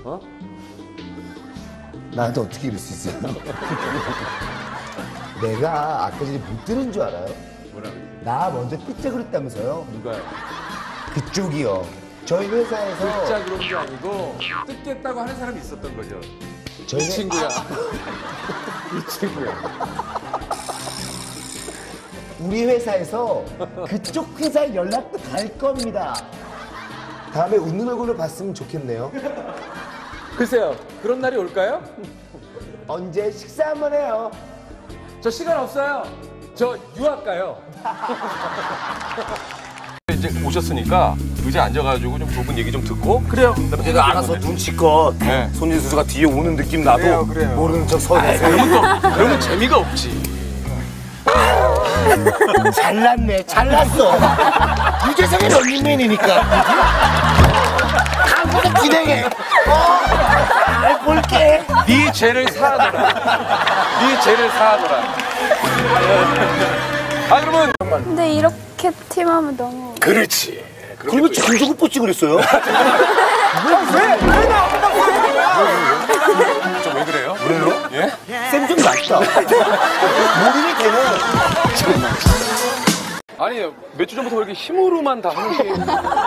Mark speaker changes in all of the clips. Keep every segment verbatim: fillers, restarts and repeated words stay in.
Speaker 1: 어?
Speaker 2: 나한테 어떻게 이럴 수 있어요? 내가 아까 전에 못 들은 줄 알아요?
Speaker 1: 뭐라고?
Speaker 2: 나 먼저 삐짝 그랬다면서요?
Speaker 1: 누가요?
Speaker 2: 그쪽이요. 저희 회사에서
Speaker 1: 진짜 그런 게 아니고 뜯겠다고 하는 사람이 있었던 거죠.
Speaker 2: 저희
Speaker 1: 이 친구야. 이 친구야.
Speaker 2: 우리 회사에서 그쪽 회사에 연락도 갈 겁니다. 다음에 웃는 얼굴로 봤으면 좋겠네요.
Speaker 1: 글쎄요, 그런 날이 올까요?
Speaker 2: 언제 식사 한번 해요.
Speaker 1: 저 시간 없어요. 저 유학 가요.
Speaker 3: 이제 오셨으니까 의자에 앉아가지고 좀 두 분 얘기 좀 듣고
Speaker 1: 그래요.
Speaker 2: 내가 알아서 눈치껏
Speaker 3: 네.
Speaker 2: 손진수가 뒤에 오는 느낌 나도
Speaker 1: 그래요, 그래요.
Speaker 2: 모르는 척 서네.
Speaker 3: 그러면 또 그러면 재미가 없지.
Speaker 2: 잘났네, 잘났어. 유재석이 런닝맨이니까. 한국에 진행해. 어, 잘 볼게.
Speaker 3: 네 죄를 사하더라. 네 죄를 사하더라. 아 그러면
Speaker 4: 근데 이렇게 팀하면 너무
Speaker 2: 그렇지. 그러면 장조구 뻗지 그랬어요?
Speaker 3: 왜 그래요?
Speaker 2: 왜요?
Speaker 3: 예?
Speaker 2: 쌤 좀 낫다. 모르니 걔는.
Speaker 3: 아니 몇 주 전부터 왜 이렇게 힘으로만 다 하는 게?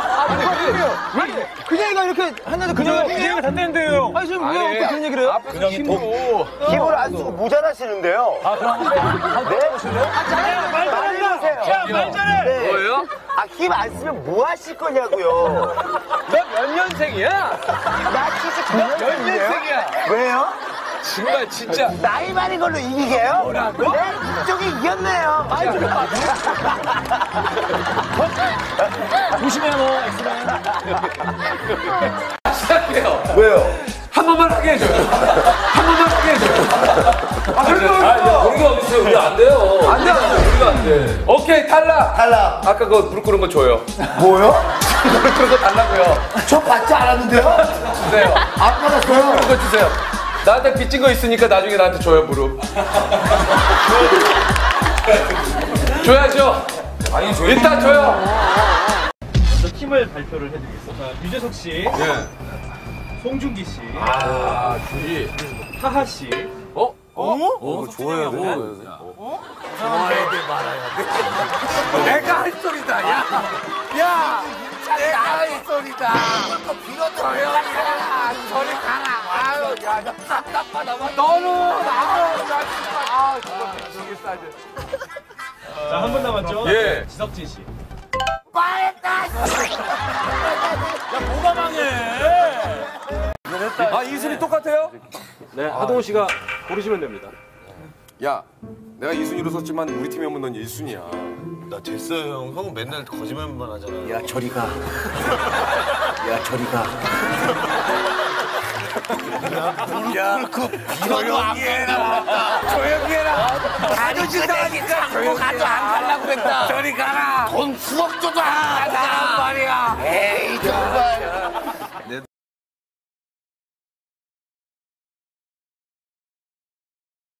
Speaker 5: 그냥이가 이렇게 하는데 그냥 그냥이가 단대는데요. 아니 지금 왜 어떻게 그런 얘기를 해요?
Speaker 3: 그냥 힘으로.
Speaker 2: 힘을 안 쓰고 모자라시는데요. 아, 그럼 네? 말 잘해주세요.
Speaker 5: 야, 말 잘해.
Speaker 2: 네.
Speaker 3: 뭐예요?
Speaker 2: 아, 힘 안 쓰면 뭐 하실 거냐고요.
Speaker 3: 너 몇 년생이야?
Speaker 2: 나 칠십구 년생이에요.
Speaker 3: 년생이야?
Speaker 2: 왜요?
Speaker 3: 정말 진짜.
Speaker 2: 나이 많은 걸로 이기게요?
Speaker 3: 뭐라고?
Speaker 2: 네, 이쪽이 이겼네요. 아이, 좀
Speaker 5: 조심해 너 엑스맨.
Speaker 3: 시작해요.
Speaker 2: 왜요?
Speaker 3: 한 번만 하게 해줘요. 한 번만 하게 해줘요. 아, 그런 거 어딨어? 우리가 어딨어요? 우리 안 돼요. 안 돼, 안 돼. 우리가 안 돼. 오케이, 탈락.
Speaker 2: 탈락.
Speaker 3: 아까 그거 무릎 꿇은 거 줘요.
Speaker 2: 뭐요?
Speaker 3: 무릎 꿇은 거 달라고요.
Speaker 2: 저 받지 않았는데요?
Speaker 3: 주세요.
Speaker 2: 안 받았어요.
Speaker 3: 그거 주세요. 나한테 빚진 거 있으니까 나중에 나한테 줘요, 무릎. 줘야죠. 아니, 줘요. 일단 줘요.
Speaker 5: 저 팀을 발표를 해드리겠습니다. 자, 유재석 씨,
Speaker 3: 예.
Speaker 5: 송중기 씨,
Speaker 3: 아, 주지.
Speaker 5: 하하 씨,
Speaker 3: 어? 어?
Speaker 1: 어, 좋아요. 어?
Speaker 3: 내가 할 소리다, 야. 야! 내가 할 소리다. 그거 빌어줘요. 야, 저리 가라. 아유, 야, 나 답답하다. 너는, 아유, 나 진짜. 아, 정말 미치겠어, 아주.
Speaker 5: 자, 한 분 남았죠?
Speaker 3: 예.
Speaker 5: 지석진 씨.
Speaker 3: 아, 이순이 똑같아요?
Speaker 1: 네, 하동훈 씨가 고르시면 됩니다.
Speaker 3: 야, 내가 이순위로 섰지만 우리 팀이 오면 넌 일순위야.
Speaker 6: 나 됐어요, 형. 형은 맨날 거짓말만 하잖아요.
Speaker 2: 야, 저리 가. 야, 저리 가.
Speaker 6: 야, 그 조용히 해라. 조용히 해라. 가르치다니까 자꾸 가도 안 가려고 그랬다. 저리 가라. 돈 수억 줘도 안 간다 말이야. 에이, 정말.